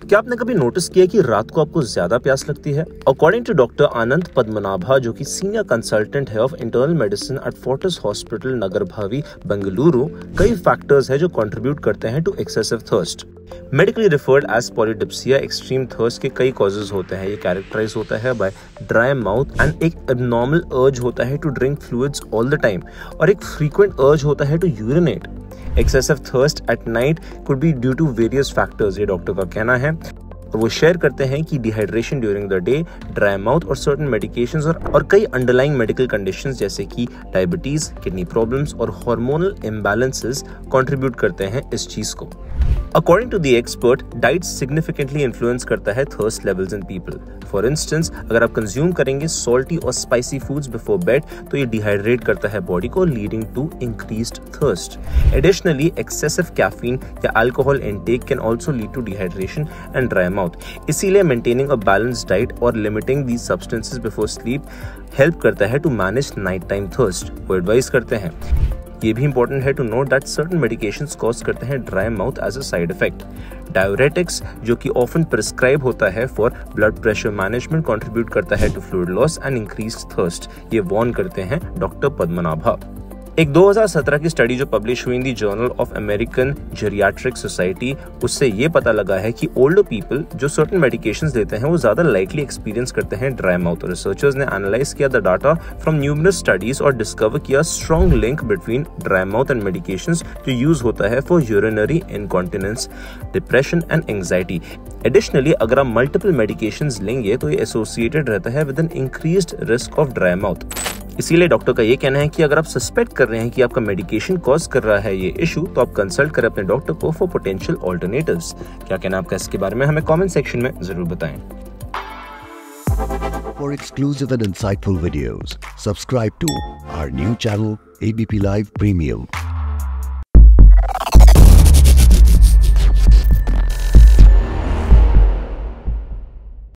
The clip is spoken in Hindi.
क्या आपने कभी नोटिस किया कि रात को आपको ज्यादा प्यास लगती है? According to doctor Anand Padmanabha, जो कि सीनियर कंसल्टेंट है of internal medicine at Fortis hospital Nagarbhavi Bengaluru, कई फैक्टर्स है जो कंट्रीब्यूट करते हैं to excessive thirst. Medically referred as polydipsia, extreme thirst के कई कॉजेज होते हैं। ये कैरेक्टराइज होता है बाय ड्राई माउथ एंड एक एब्नॉर्मल अर्ज होता है to drink fluids all the time, और एक फ्रीक्वेंट अर्ज होता है to urinate. Excessive thirst at night could be due to various factors, ये डॉक्टर का कहना है। और वो शेयर करते हैं कि dehydration during the day, dry mouth और सर्टेन मेडिकेशंस और कई अंडरलाइंग मेडिकल कंडीशंस जैसे कि डायबिटीज, किडनी प्रॉब्लम्स और हार्मोनल इम्बैलेंसेस कंट्रीब्यूट करते हैं इस चीज को। According to the expert, diet significantly influence करता है thirst levels in people. For instance, अगर आप कंज्यूम करेंगे सॉल्टी और स्पाइसी फूड्स बिफोर बेड तो ये डिहाइड्रेट करता है बॉडी को, leading to increased thirst. Additionally, excessive caffeine या alcohol intake can also lead to dehydration and dry mouth. इसीलिए मेंटेनिंग अ बैलेंस्ड डाइट और limiting these substances before sleep help करता है to manage night time thirst. वो एडवाइस करते हैं। ये भी इंपॉर्टेंट है to note that certain medications cause करते हैं dry mouth as a side effect. Diuretics, जो कि ऑफन प्रिस्क्राइब होता है for blood pressure management, contribute करता है to fluid loss and increased thirst. ये वार्न करते हैं डॉक्टर पद्मनाभा। एक 2017 की स्टडी जो पब्लिश हुई in the journal of American geriatric society, उससे ये पता लगा है कि ओल्डर पीपल जो सर्टेन मेडिकेशंस लेते हैं वो ज्यादा लाइकली एक्सपीरियंस करते हैं ड्राई माउथ। रिसर्चर्स ने एनालाइज किया the data from numerous studies और डिस्कवर किया strong link between dry mouth and medications जो यूज होता है for urinary incontinence, depression and anxiety. Additionally, अगर आप मल्टीपल मेडिकेशंस लेंगे तो ये एसोसिएटेड रहता है with an increased risk of dry mouth. इसीलिए डॉक्टर का ये कहना है कि अगर आप सस्पेक्ट कर रहे हैं कि आपका मेडिकेशन कॉज कर रहा है ये इशू, तो आप कंसल्ट करें अपने डॉक्टर को फॉर पोटेंशियल ऑल्टरनेटिव्स। क्या कहना आपका इसके बारे में, हमें कमेंट सेक्शन में जरूर बताएं। For exclusive and insightful videos, subscribe to our new channel ABP Live Premium.